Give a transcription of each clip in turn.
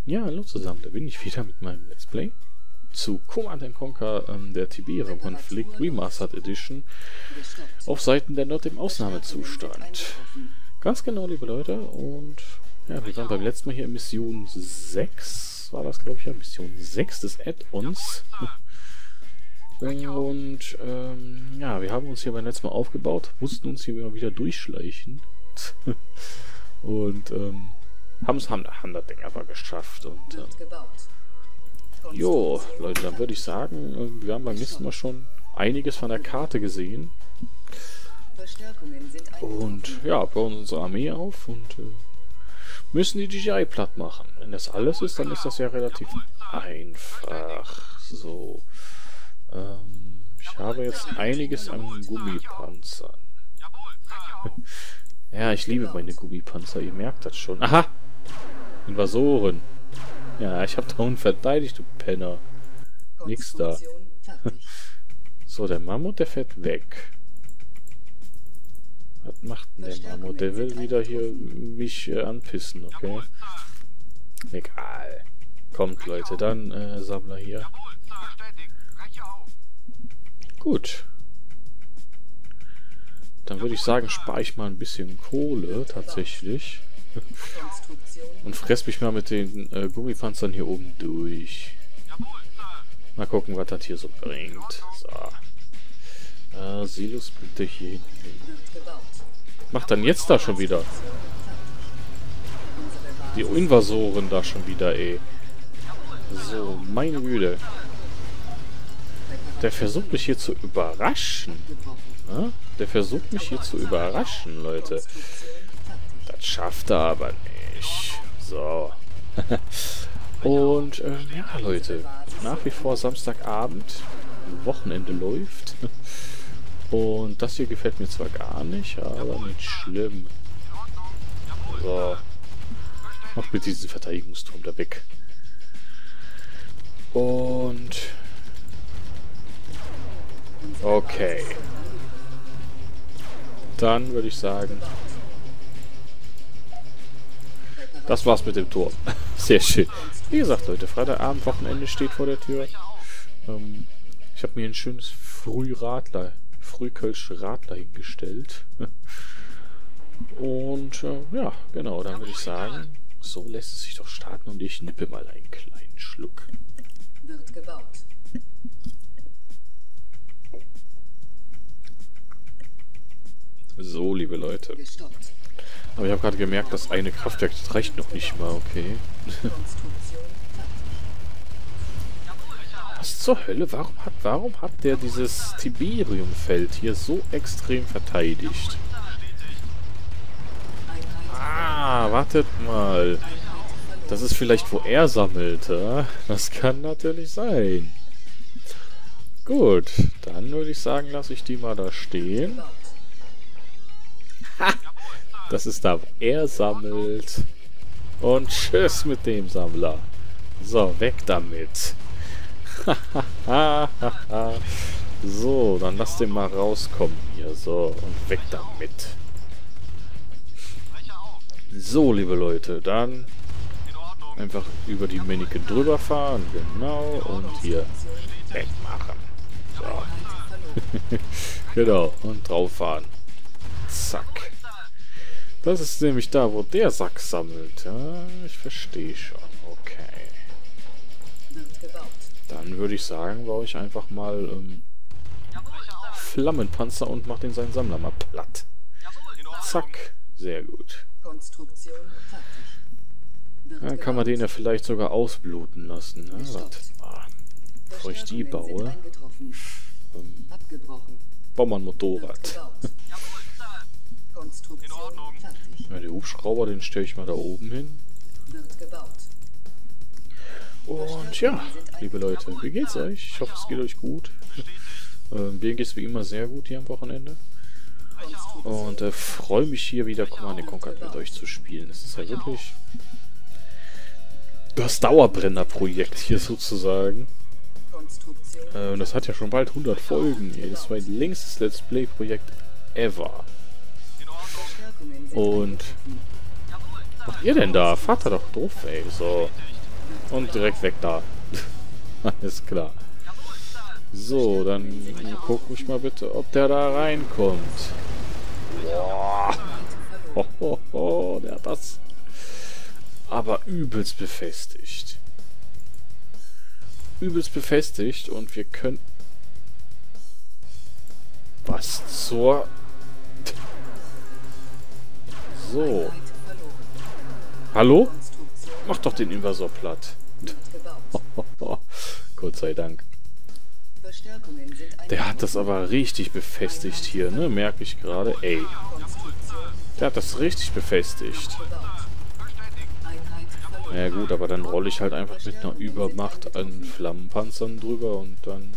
Ja, hallo zusammen, da bin ich wieder mit meinem Let's Play zu Command & Conquer, der Tiberium-Konflikt Remastered Edition auf Seiten der Nord im Ausnahmezustand. Ganz genau, liebe Leute, und ja, wir waren beim letzten Mal hier in Mission 6, war das glaube ich ja, Mission 6 des Add-ons. Und ja, wir haben uns hier beim letzten Mal aufgebaut, mussten uns hier immer wieder durchschleichen und haben das Ding aber geschafft. Und jo, Leute, dann würde ich sagen, wir haben beim nächsten Mal schon einiges von der Karte gesehen. Und ja, bauen unsere Armee auf und müssen die GI platt machen. Wenn das alles ist, dann ist das ja relativ einfach. So. Ich habe jetzt einiges an Gummipanzern. Ja, ich liebe meine Gummipanzer, ihr merkt das schon. Aha! Invasoren. Ja, ich habe da unten verteidigt, du Penner. Nix da. So, der Mammut, der fährt weg. Was macht denn der Mammut? Der will wieder hier mich anpissen, okay? Egal. Kommt, Leute, dann Sammler hier. Gut. Dann würde ich sagen, spare ich mal ein bisschen Kohle, tatsächlich. Und fress mich mal mit den Gummipanzern hier oben durch. Mal gucken, was das hier so bringt. So. Silos bitte hier hinten. Macht dann jetzt da schon wieder. Die Invasoren da schon wieder, ey. So, meine Güte. Der versucht mich hier zu überraschen. Ja? Der versucht mich hier zu überraschen, Leute. Das schafft er aber nicht. So. Und, ja, Leute. Nach wie vor Samstagabend. Wochenende läuft. Und das hier gefällt mir zwar gar nicht, aber nicht schlimm. So. Mach mit diesem Verteidigungsturm da weg. Und... okay. Dann würde ich sagen... das war's mit dem Turm. Sehr schön. Wie gesagt, Leute, Freitagabend, Wochenende steht vor der Tür. Ich habe mir ein schönes Frühkölsch Radler hingestellt. Und ja, genau, dann würde ich sagen, so lässt es sich doch starten und ich nippe mal einen kleinen Schluck. Wird gebaut. So, liebe Leute. Aber ich habe gerade gemerkt, das eine Kraftwerk, das reicht noch nicht mal, okay. Was zur Hölle? Warum hat der dieses Tiberium-Feld hier so extrem verteidigt? Ah, wartet mal. Das ist vielleicht, wo er sammelte. Das kann natürlich sein. Gut, dann würde ich sagen, lasse ich die mal da stehen. Ha! Das ist da, wo er sammelt. Und tschüss mit dem Sammler. So, weg damit. So, dann lass den mal rauskommen hier. So, und weg damit. So, liebe Leute, dann einfach über die Männchen drüber fahren. Genau, und hier wegmachen. So. Genau, und drauf fahren. Zack. Das ist nämlich da, wo der Sack sammelt. Ja, ich verstehe schon. Okay. Dann würde ich sagen, baue ich einfach mal Flammenpanzer und mache den seinen Sammler mal platt. Zack. Sehr gut. Dann kann man den ja vielleicht sogar ausbluten lassen. Ne? Warte mal. Bevor ich die baue. Bau mal ein Motorrad. Ja, den Hubschrauber, den stelle ich mal da oben hin. Und ja, liebe Leute, wie geht's euch? Ich hoffe, es geht euch gut. Mir geht's wie immer sehr gut hier am Wochenende. Und freue mich hier wieder Command & Conquer mit euch zu spielen. Es ist ja wirklich das Dauerbrenner-Projekt hier sozusagen. Das hat ja schon bald 100 Folgen. Das war ein längstes Let's Play-Projekt ever. Und was macht ihr denn da? Fahrt da doch doof, ey. So. Und direkt weg da. Alles klar. So, dann guck mich mal bitte, ob der da reinkommt. Boah. Ho, ho, ho, der hat das aber übelst befestigt. Übelst befestigt und wir können... Was zur... So. Hallo? Mach doch den Invasor platt. Gott sei Dank. Der hat das aber richtig befestigt hier, ne? Merke ich gerade. Ey. Der hat das richtig befestigt. Ja gut, aber dann rolle ich halt einfach mit einer Übermacht an Flammenpanzern drüber und dann...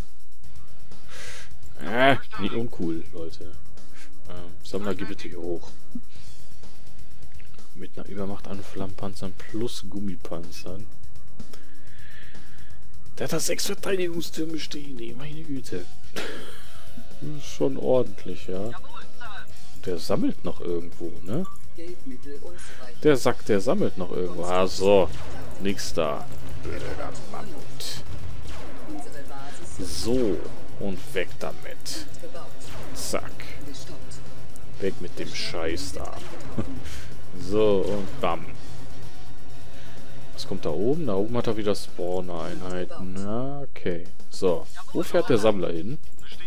nicht uncool, Leute. Sammler, geh bitte hier hoch. Mit einer Übermacht an Flammenpanzern plus Gummipanzern. Der hat da 6 Verteidigungstürme stehen, ey, meine Güte. Das ist schon ordentlich, ja. Der sammelt noch irgendwo, ne? Der Sack, der sammelt noch irgendwo. Ah, so. Nix da. Blöder Mammut. So. Und weg damit. Zack. Weg mit dem Scheiß da. So, und bam. Was kommt da oben? Da oben hat er wieder Spawner-Einheiten. Ja, okay. So. Wo fährt der Sammler hin?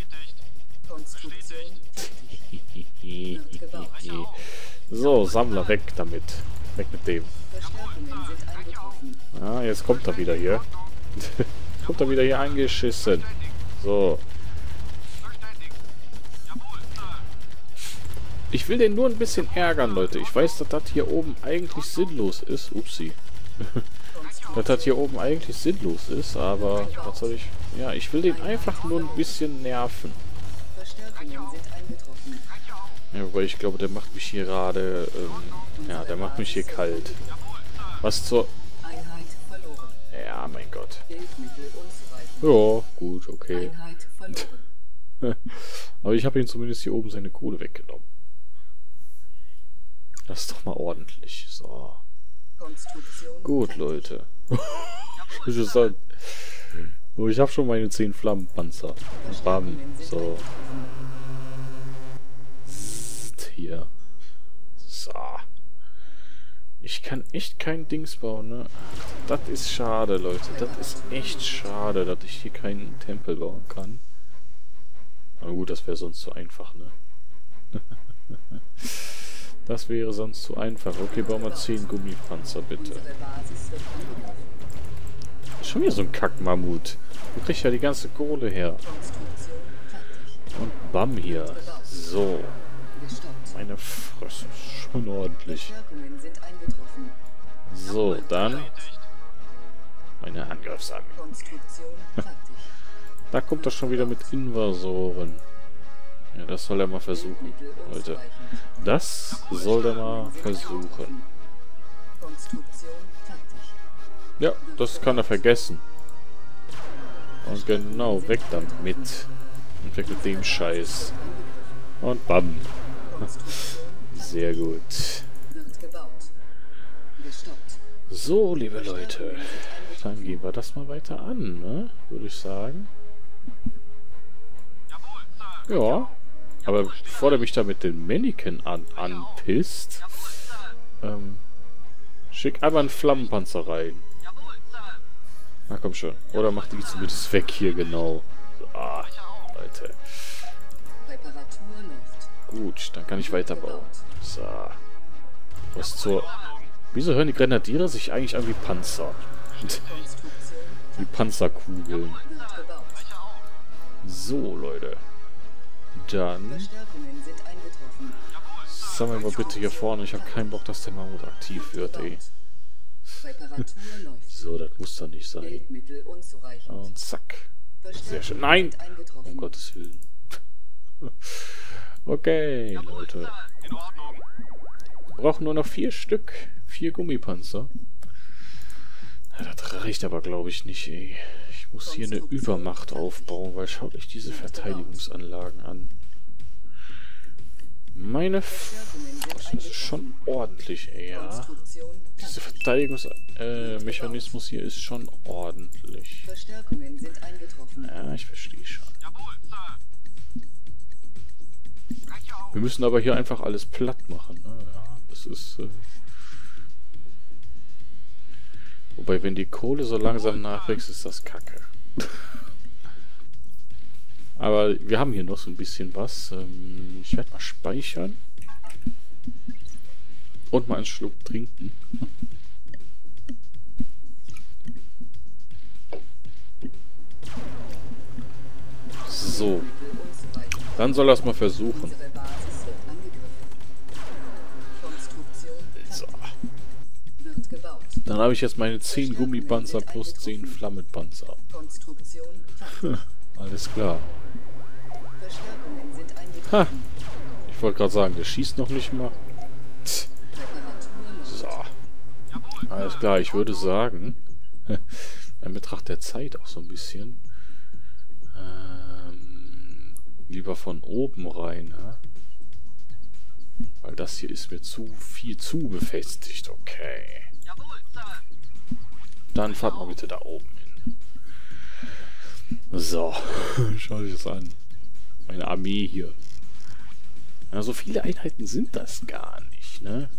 So, Sammler, weg damit. Weg mit dem. Ah, jetzt kommt er wieder hier. Kommt er wieder hier angeschissen. So. Ich will den nur ein bisschen ärgern, Leute. Ich weiß, dass das hier oben eigentlich sinnlos ist. Upsi. Dass das hier oben eigentlich sinnlos ist, aber was soll ich... Ja, ich will den einfach nur ein bisschen nerven. Ja, wobei ich glaube, der macht mich hier gerade... ja, der macht mich hier kalt. Was zur... Ja, mein Gott. Ja, gut, okay. Aber ich habe ihm zumindest hier oben seine Kohle weggenommen. Das ist doch mal ordentlich. So. Gut, Leute. Oh, ich habe schon meine 10 Flammenpanzer. Bam. So. Hier. So. Ich kann echt kein Dings bauen, ne? Das ist schade, Leute. Das ist echt schade, dass ich hier keinen Tempel bauen kann. Aber gut, das wäre sonst zu einfach, ne? Das wäre sonst zu einfach. Okay, bauen wir 10 Gummipanzer, bitte. Schon wieder so ein Kackmammut. Wo kriegt ja die ganze Kohle her? Und bam hier. So. Meine Fresse. Schon ordentlich. So, dann meine Angriffsarmee. Da kommt er schon wieder mit Invasoren. Ja, das soll er mal versuchen, Leute. Das soll er mal versuchen. Ja, das kann er vergessen. Und genau, weg damit. Und weg mit dem Scheiß. Und bam. Sehr gut. So, liebe Leute. Dann gehen wir das mal weiter an, ne? Würde ich sagen. Ja. Aber bevor der mich da mit den Mannequin anpisst, schick einfach einen Flammenpanzer rein. Na komm schon. Oder macht die zumindest weg hier, genau. So, Leute. Gut, dann kann ich weiterbauen. So. Was zur... Wieso hören die Grenadiere sich eigentlich an wie Panzer? Wie Panzerkugeln. So, Leute. Dann... Sammeln wir bitte hier vorne. Ich habe keinen Bock, dass der Mammut aktiv wird, ey. So, das muss doch nicht sein. Und zack. Sehr schön. Nein! Um Gottes Willen. Okay, Leute. Wir brauchen nur noch 4 Stück. 4 Gummipanzer. Ja, das reicht aber, glaube ich, nicht, ey. Ich muss hier eine Übermacht aufbauen, weil schaut euch diese Verteidigungsanlagen an. Meine Das ist schon ordentlich, ey, ja. Dieser Verteidigungsmechanismus hier ist schon ordentlich. Verstärkungen sind eingetroffen. Ja, ich verstehe schon. Wir müssen aber hier einfach alles platt machen. Ne? Ja, das ist... Wobei, wenn die Kohle so langsam nachwächst, ist das kacke. Aber wir haben hier noch so ein bisschen was. Ich werde mal speichern. Und mal einen Schluck trinken. So. Dann soll er es mal versuchen. So. Dann habe ich jetzt meine 10 Gummipanzer plus 10 Flammenpanzer. Alles klar. Ha. Ich wollte gerade sagen, der schießt noch nicht mal. So. Alles klar, ich würde sagen, in Betracht der Zeit auch so ein bisschen, lieber von oben rein, ja? Weil das hier ist mir zu befestigt, okay. Dann fahrt mal bitte da oben hin. So, schau dich das an. Meine Armee hier. Ja, so viele Einheiten sind das gar nicht, ne?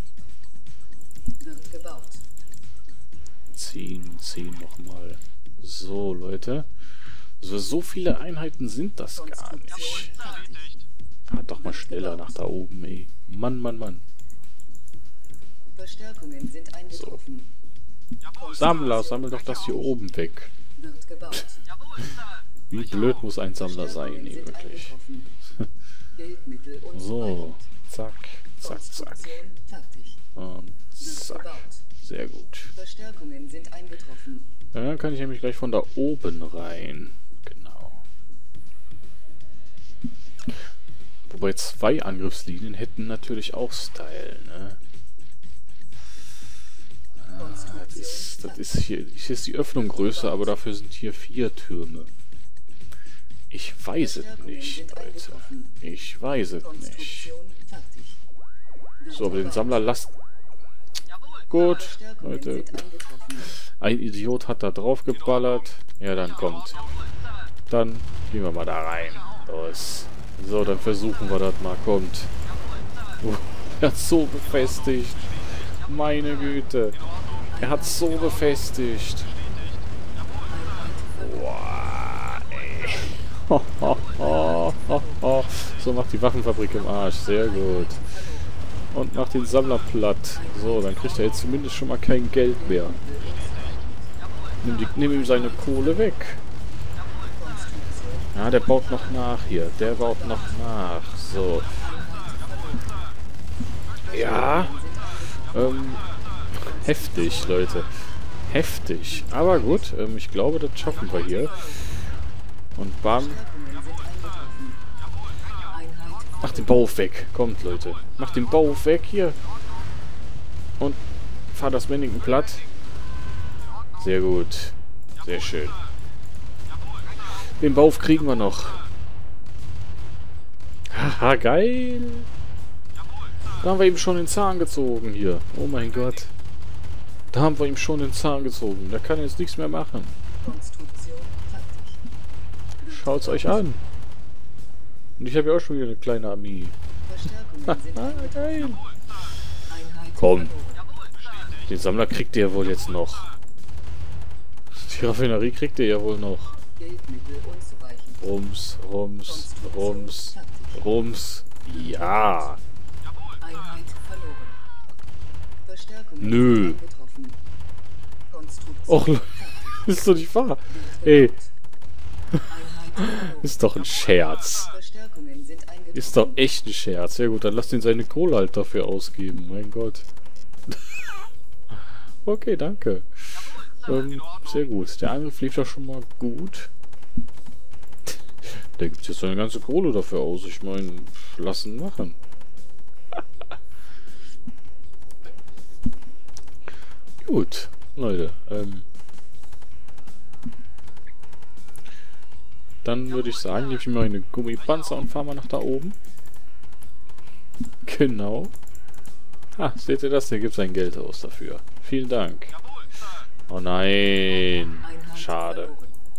10 nochmal. So, Leute. So viele Einheiten sind das gar nicht. Fahrt doch mal schneller nach da oben, ey. Mann, Mann, Mann. So. Sammler, sammel doch das hier oben weg. Wie blöd muss ein Sammler sein, ey, wirklich. So, zack, zack, zack. Und zack. Sehr gut. Ja, dann kann ich nämlich gleich von da oben rein. Genau. Wobei 2 Angriffslinien hätten natürlich auch Style, ne? Das ist hier ist die Öffnung größer, aber dafür sind hier 4 Türme. Ich weiß es nicht, Leute. Ich weiß es nicht. So, aber den Sammler lasst... Gut, Leute. Ein Idiot hat da drauf geballert. Ja, dann kommt. Dann gehen wir mal da rein. Los. So, dann versuchen wir das mal. Kommt. Er hat so befestigt. Meine Güte. Er hat so befestigt. Boah, ey. So, macht die Waffenfabrik im Arsch. Sehr gut. Und macht den Sammler platt. So, dann kriegt er jetzt zumindest schon mal kein Geld mehr. Nimm ihm seine Kohle weg. Ja, der baut noch nach hier. Der baut noch nach. So. Ja. Heftig, Leute. Heftig. Aber gut, ich glaube, das schaffen wir hier. Und bam. Macht den Bauhof weg. Kommt, Leute. Macht den Bauhof weg hier. Und fahrt das Mannington platt. Sehr gut. Sehr schön. Den Bauhof kriegen wir noch. Haha, geil. Da haben wir ihm schon den Zahn gezogen hier. Oh mein Gott. Da haben wir ihm schon den Zahn gezogen. Da kann er jetzt nichts mehr machen. Schaut's euch an. Und ich habe ja auch schon wieder eine kleine Armee. Geil. Komm. Den Sammler kriegt ihr ja wohl jetzt noch. Die Raffinerie kriegt ihr ja wohl noch. Rums, rums, rums, rums. Ja. Nö. Och, ist doch nicht wahr. Ey. Ist doch ein Scherz. Ist doch echt ein Scherz. Ja gut, dann lasst ihn seine Kohle halt dafür ausgeben. Mein Gott. Okay, danke. Sehr gut. Der Angriff lief doch schon mal gut. Der gibt jetzt seine ganze Kohle dafür aus. Ich meine, lassen machen. Gut, Leute. Dann würde ich sagen, nehme ich mir meine Gummipanzer und fahre mal nach da oben. Genau. Ha, seht ihr das? Hier gibt es ein Geld aus dafür. Vielen Dank. Oh nein. Schade.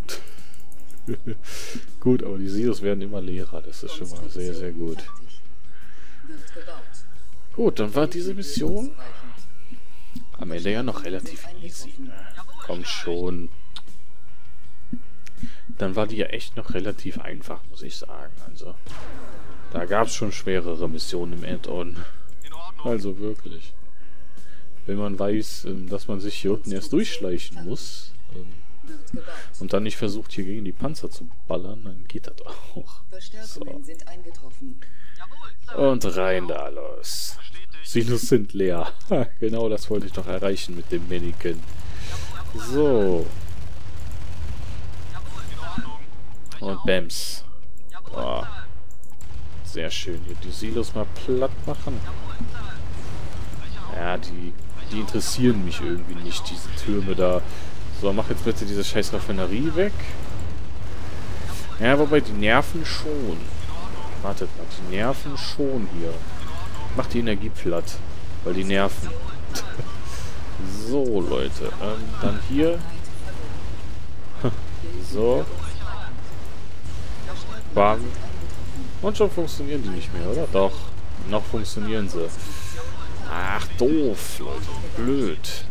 Gut, aber die Silos werden immer leerer. Das ist schon mal sehr, sehr gut. Gut, dann war diese Mission am Ende ja noch relativ easy. Ne? Kommt schon. Dann war die ja echt noch relativ einfach, muss ich sagen. Also, da gab es schon schwerere Missionen im Add-on. Also wirklich. Wenn man weiß, dass man sich hier unten erst durchschleichen muss und dann nicht versucht, hier gegen die Panzer zu ballern, dann geht das auch. So. Und rein da los. Silos sind leer. Genau das wollte ich doch erreichen mit dem Mannequin. So. Und Bams. Boah. Sehr schön. Hier die Silos mal platt machen. Ja, die interessieren mich irgendwie nicht, diese Türme da. So, mach jetzt bitte diese scheiß Raffinerie weg. Ja, wobei die nerven schon. Wartet mal, die nerven schon hier. Mach die Energie platt, weil die nerven. So, Leute. Dann hier. So. Bam. Und schon funktionieren die nicht mehr, oder? Doch. Noch funktionieren sie. Ach, doof, Leute. Blöd.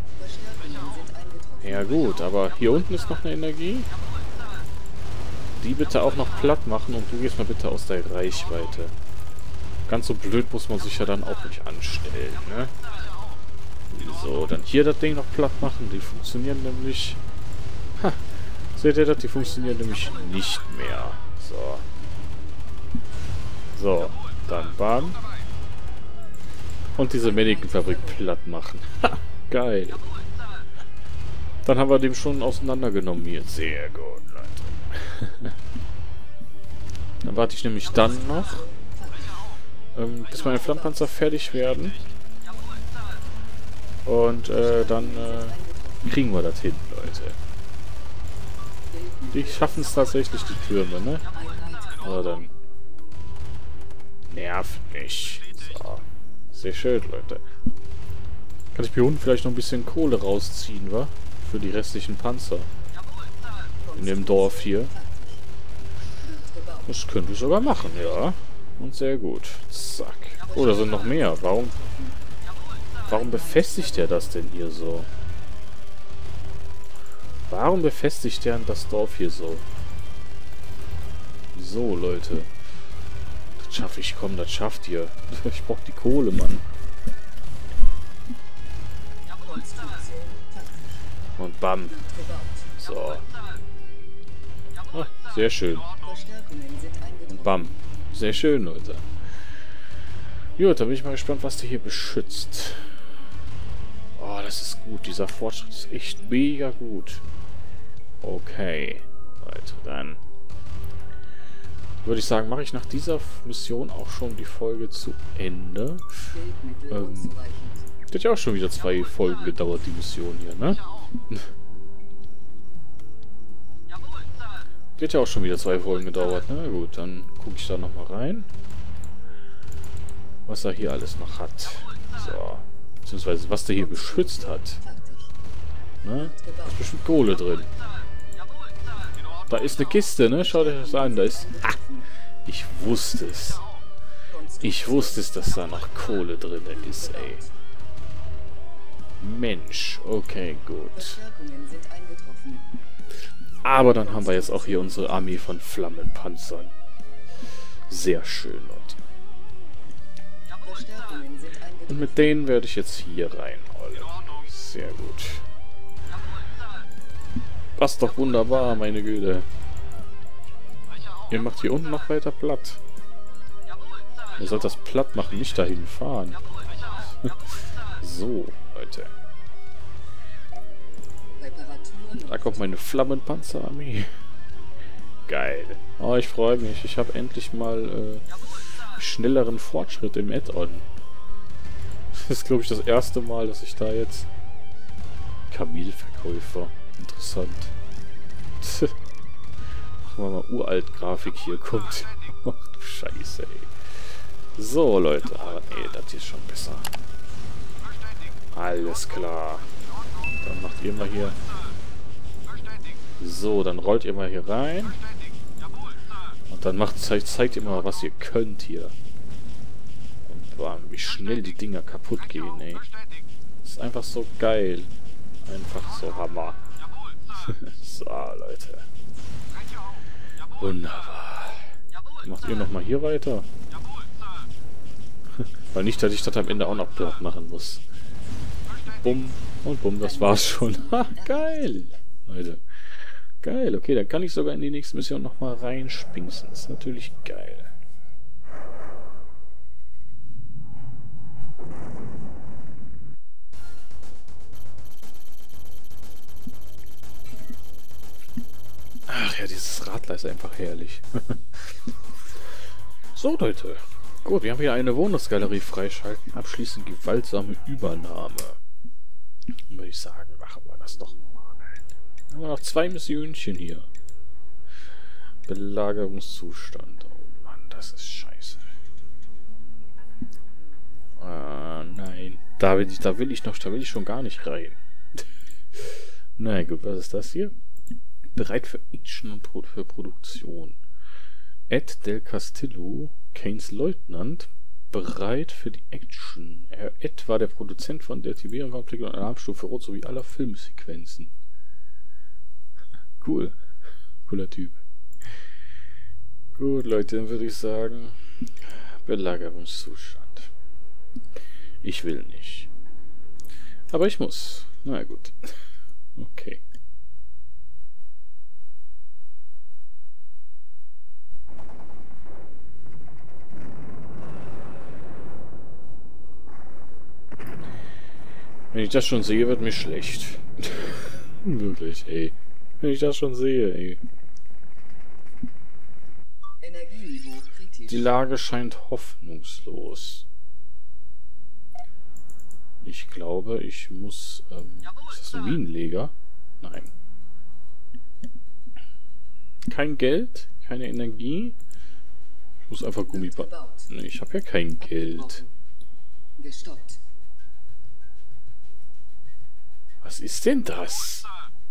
Ja gut, aber hier unten ist noch eine Energie. Die bitte auch noch platt machen und du gehst mal bitte aus der Reichweite. Ganz so blöd muss man sich ja dann auch nicht anstellen, ne? So, dann hier das Ding noch platt machen. Die funktionieren nämlich... Ha, seht ihr das? Die funktionieren nämlich nicht mehr. So. So, dann bam. Und diese Mannequin-Fabrik platt machen. Ha, geil. Dann haben wir dem schon auseinandergenommen hier. Sehr gut, Leute. Dann warte ich nämlich dann noch, bis meine Flammpanzer fertig werden. Und dann kriegen wir das hin, Leute. Die schaffen es tatsächlich, die Türme, ne? Aber dann nervt mich. So. Sehr schön, Leute. Kann ich hier unten vielleicht noch ein bisschen Kohle rausziehen, wa? Für die restlichen Panzer. In dem Dorf hier. Das könnte ich sogar machen, ja. Und sehr gut. Zack. Oh, da sind noch mehr. Warum befestigt er das denn hier so? Warum befestigt er das Dorf hier so? So, Leute. Das schaffe ich, komm, das schafft ihr. Ich brauche die Kohle, Mann. Und bam. So. Ah, sehr schön. Und bam. Sehr schön, Leute. Gut, da bin ich mal gespannt, was der hier beschützt. Oh, das ist gut. Dieser Fortschritt ist echt mega gut. Okay. Leute, dann würde ich sagen, mache ich nach dieser Mission auch schon die Folge zu Ende. Die hat ja auch schon wieder 2 Folgen gedauert, die Mission hier, ne? Die hat ja auch schon wieder 2 Folgen gedauert, ne? Gut, dann gucke ich da nochmal rein. Was er hier alles noch hat. So. Beziehungsweise, was der hier beschützt hat. Ne? Da ist bestimmt Kohle drin. Da ist eine Kiste, ne? Schaut euch das an. Da ist... Ah, ich wusste es. Ich wusste es, dass da noch Kohle drin ist, ey. Mensch. Okay, gut. Aber dann haben wir jetzt auch hier unsere Armee von Flammenpanzern. Sehr schön, Leute. Und mit denen werde ich jetzt hier reinrollen. Sehr gut. Passt doch wunderbar, meine Güte. Ihr macht hier unten noch weiter platt. Ihr sollt das platt machen, nicht dahin fahren. So, Leute. Da kommt meine Flammenpanzerarmee. Geil. Oh, ich freue mich. Ich habe endlich mal schnelleren Fortschritt im Add-on. Das ist, glaube ich, das erste Mal, dass ich da jetzt... Kamelverkäufer. Interessant. Machen wir mal Uralt-Grafik hier. Kommt. Ach du Scheiße, ey. So, Leute. Aber nee, das hier ist schon besser. Alles klar. Dann macht ihr mal hier... So, dann rollt ihr mal hier rein. Und dann zeigt ihr mal, was ihr könnt hier. Und bam, wie schnell die Dinger kaputt gehen, ey. Das ist einfach so geil. Einfach so Hammer. So, Leute. Wunderbar. Macht ihr nochmal hier weiter? Weil nicht, dass ich das am Ende auch noch platt machen muss. Bumm und bumm, das war's schon. Ha, geil. Leute. Geil, okay, dann kann ich sogar in die nächste Mission nochmal reinspinksen. Das ist natürlich geil. Ach ja, dieses Radler ist einfach herrlich. So, Leute. Gut, wir haben hier eine Wohnungsgalerie freischalten. Abschließend gewaltsame Übernahme. Würde ich sagen, machen wir das doch mal. Dann haben wir noch 2 Missionchen hier. Belagerungszustand. Oh Mann, das ist scheiße. Ah, nein. Da will ich schon gar nicht rein. Na gut, was ist das hier? Bereit für Action und für Produktion. Ed del Castillo, Kanes Leutnant, bereit für die Action. Ed war der Produzent von der Tiberian-Konflikt und Alarmstufe Rot sowie aller Filmsequenzen. Cool. Cooler Typ. Gut, Leute, dann würde ich sagen, Belagerungszustand. Ich will nicht. Aber ich muss. Na gut. Okay. Wenn ich das schon sehe, wird mir schlecht. Wirklich, ey. Wenn ich das schon sehe, ey. Energieniveau kritisch. Die Lage scheint hoffnungslos. Ich glaube, ich muss... ist das ein Minenleger? Nein. Kein Geld, keine Energie. Ich muss einfach Gummiband... Nee, ich habe ja kein Geld. Gestoppt. Was ist denn das?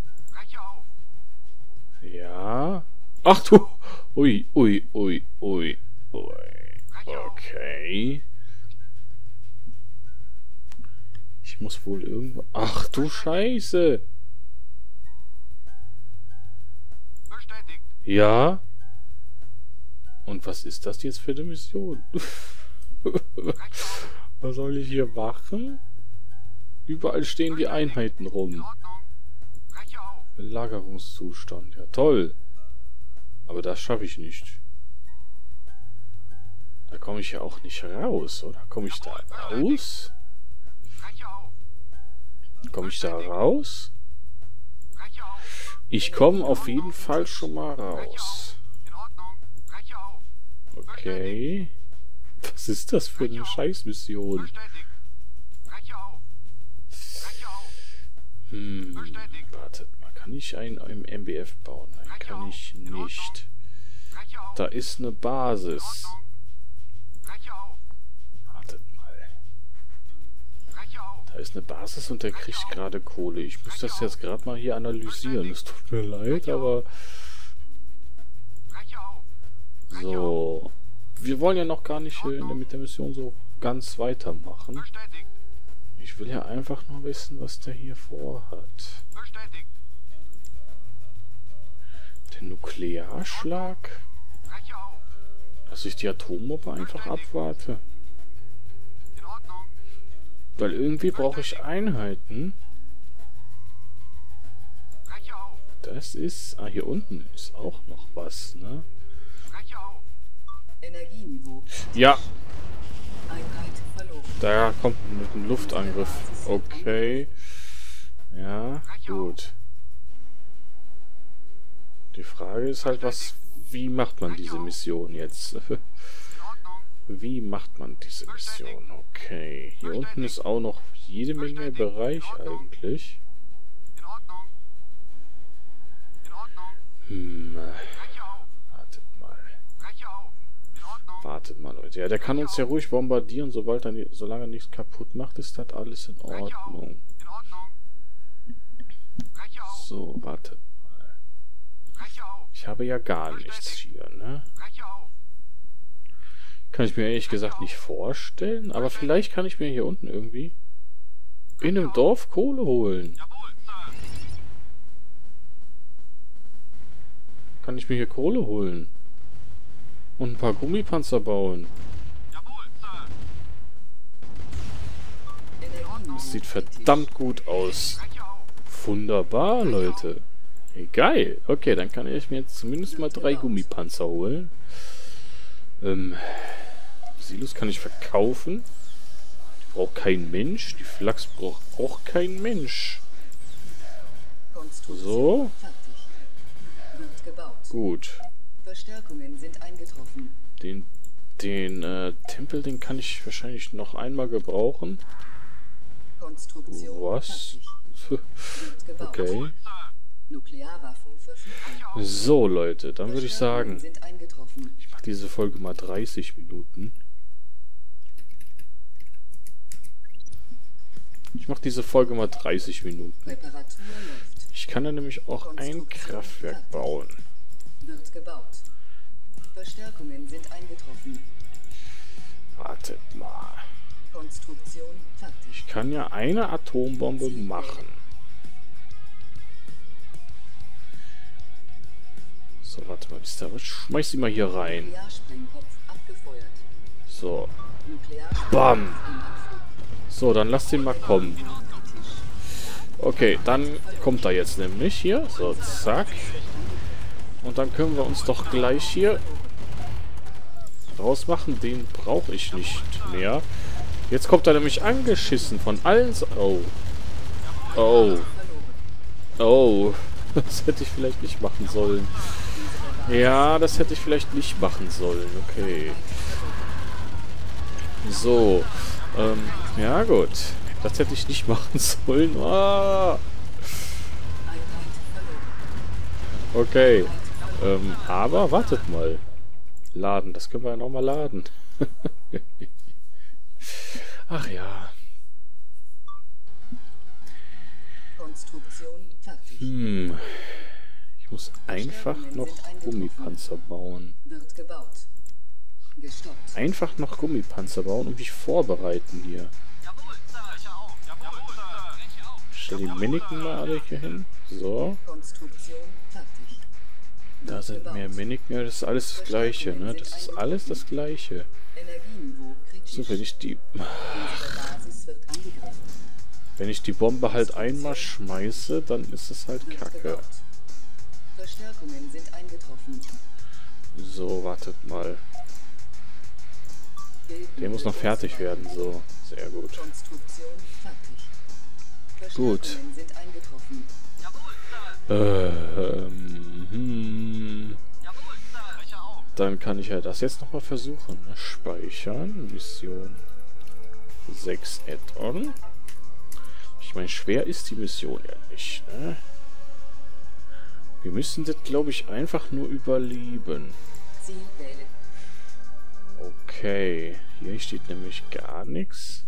Ja. Ach du. Ui, ui, ui, ui, ui. Okay. Ich muss wohl irgendwo... Ach du Scheiße. Ja. Und was ist das jetzt für eine Mission? Was soll ich hier machen? Überall stehen die Einheiten rum. Belagerungszustand. Ja, toll. Aber das schaffe ich nicht. Da komme ich ja auch nicht raus, oder? Komme ich da raus? Komme ich da raus? Ich komme auf jeden Fall schon mal raus. Okay. Was ist das für eine Scheißmission? Wartet mal. Kann ich einen MBF bauen? Nein, kann ich nicht. Da ist eine Basis. Wartet mal. Da ist eine Basis und der kriegt gerade Kohle. Ich muss das jetzt gerade mal hier analysieren. Es tut mir leid, aber... So. Wir wollen ja noch gar nicht mit der Mission so ganz weitermachen. Ich will ja einfach nur wissen, was der hier vorhat. Der Nuklearschlag? Dass ich die Atombombe einfach abwarte. Weil irgendwie brauche ich Einheiten. Das ist... Ah, hier unten ist auch noch was, ne? Energieniveau. Ja. Einheit verloren. Da kommt mit einem Luftangriff. Okay. Ja, gut. Die Frage ist halt, wie macht man diese Mission jetzt? Wie macht man diese Mission? Okay. Hier unten ist auch noch jede Menge Bereich eigentlich. Wartet mal. Wartet mal, Leute. Ja, der kann uns ja ruhig bombardieren, solange er nichts kaputt macht, ist das alles in Ordnung. So, wartet mal. Ich habe ja gar nichts hier, ne? Kann ich mir ehrlich gesagt nicht vorstellen, aber vielleicht kann ich mir hier unten irgendwie in einem Dorf Kohle holen. Kann ich mir hier Kohle holen? Und ein paar Gummipanzer bauen. Das sieht verdammt gut aus. Wunderbar, Leute. Hey, geil. Okay, dann kann ich mir jetzt zumindest mal 3 Gummipanzer holen. Silos kann ich verkaufen. Die braucht kein Mensch. Die Flachs braucht auch kein Mensch. So. Gut. Verstärkungen sind eingetroffen. Den Tempel, den kann ich wahrscheinlich noch einmal gebrauchen. Was? Okay. So, Leute, dann würde ich sagen, ich mache diese Folge mal 30 Minuten. Ich kann da nämlich auch ein Kraftwerk bauen. Wird gebaut. Verstärkungen sind eingetroffen. Wartet mal. Konstruktion fertig. Ich kann ja eine Atombombe machen. So, warte mal, ist da was? Schmeiß sie mal hier rein. Nuklearsprengkopf abgefeuert. So. Bam! So, dann lass den mal kommen. Okay, dann kommt er jetzt nämlich hier. So, zack. Und dann können wir uns doch gleich hier rausmachen. Den brauche ich nicht mehr. Jetzt kommt er nämlich angeschissen von allen... Oh. Oh. Oh. Das hätte ich vielleicht nicht machen sollen. Ja, das hätte ich vielleicht nicht machen sollen. Okay. So. Ja gut. Das hätte ich nicht machen sollen. Ah. Okay. Aber wartet mal. Laden. Das können wir ja nochmal laden. Ach ja. Konstruktion fertig. Ich muss einfach noch Gummipanzer bauen. Wird gebaut. Gestoppt. Einfach noch Gummipanzer bauen und mich vorbereiten hier. Ich stelle die Mannequin mal alle hier hin. So. Konstruktion fertig. Da sind mehr Mannequin. Ja, das ist alles das Gleiche, ne? Das ist alles das Gleiche. Energieniveau kritisch. So, wenn ich die... Unsere Basis wird angegriffen. Wenn ich die Bombe halt einmal schmeiße, dann ist es halt Wird Kacke. gebaut. Verstärkungen sind eingetroffen. So, wartet mal. Der muss noch fertig werden, so. Sehr gut. Konstruktion fertig. Gut. Verstärkungen sind eingetroffen. Dann kann ich ja das jetzt nochmal versuchen. Speichern. Mission 6 Add-on. Ich meine, schwer ist die Mission ja nicht, ne? Wir müssen das, glaube ich, einfach nur überleben. Ziel wählen. Okay. Hier steht nämlich gar nichts.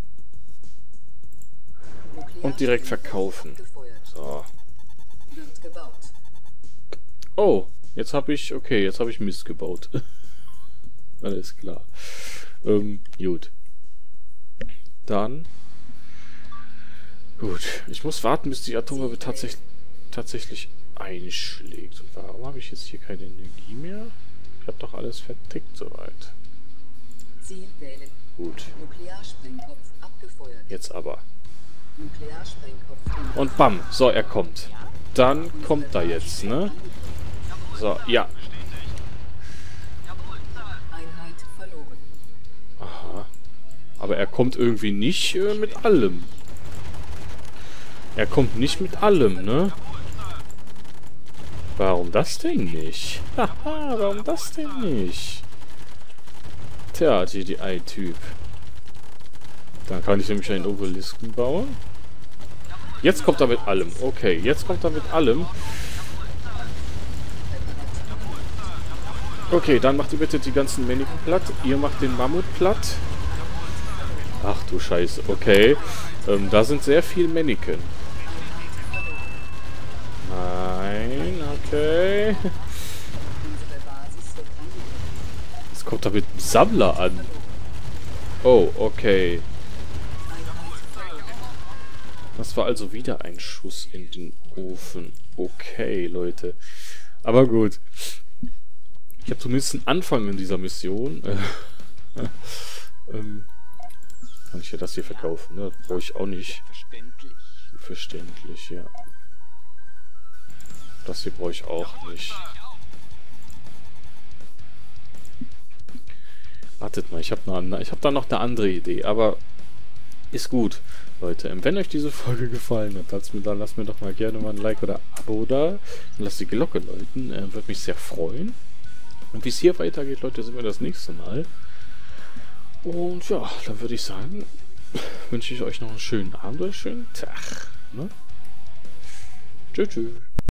Und direkt verkaufen. Abgefeuert. So. Wird gebaut. Oh, jetzt habe ich... Okay, jetzt habe ich Mist gebaut. Alles klar. Gut. Dann... Gut. Ich muss warten, bis die Atombombe tatsächlich einschlägt. Und warum habe ich jetzt hier keine Energie mehr? Ich habe doch alles vertickt soweit. Ziel wählen. Gut. Nuklearsprengkopf abgefeuert. Jetzt aber. Nuklearsprengkopf Und bam. So, er kommt. Dann kommt er jetzt, ne? So, ja. Einheit verloren. Aha. Aber er kommt irgendwie nicht mit allem. Er kommt nicht mit allem, ne? Warum das denn nicht? Haha, warum das denn nicht? Tja, GDI-Typ. Dann kann ich nämlich einen Obelisken bauen. Jetzt kommt er mit allem. Okay, jetzt kommt er mit allem. Okay, dann macht ihr bitte die ganzen Männchen platt. Ihr macht den Mammut platt. Ach du Scheiße, okay. Da sind sehr viele Männchen. Nein, okay. Unsere Basis wird angegriffen. Es kommt da mit einem Sammler an. Oh, okay. Einheit verloren. Das war also wieder ein Schuss in den Ofen. Okay, Leute. Aber gut. Ich habe zumindest einen Anfang in dieser Mission. Kann ich ja das hier verkaufen, ne? Brauche ich auch nicht. Verständlich, ja. Das hier brauche ich auch nicht. Wartet mal, ich habe da noch eine andere Idee, aber ist gut, Leute. Wenn euch diese Folge gefallen hat, dann lasst mir doch mal gerne mal ein Like oder Abo da und lasst die Glocke läuten. Würde mich sehr freuen. Und wie es hier weitergeht, Leute, sehen wir das nächste Mal. Und ja, dann würde ich sagen, wünsche ich euch noch einen schönen Abend oder einen schönen Tag. Ne? Tschüss, tschüss.